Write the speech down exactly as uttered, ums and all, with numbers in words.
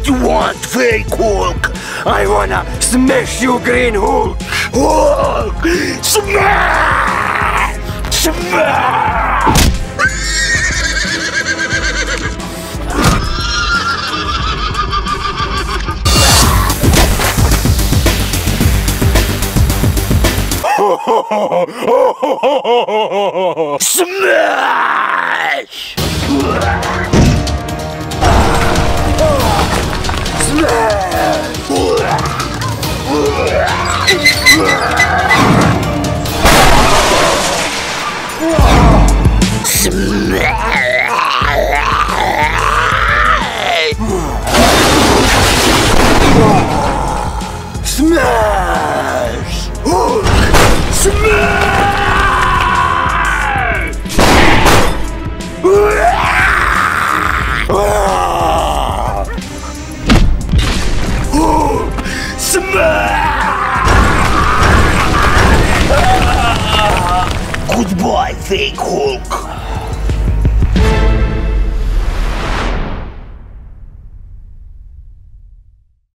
What you want, fake Hulk? I wanna smash you, Green Hulk! Hulk! Smash! Smash! Smash! Smash! Hulk! Smash! Hulk! Smash! Goodbye, fake Hulk!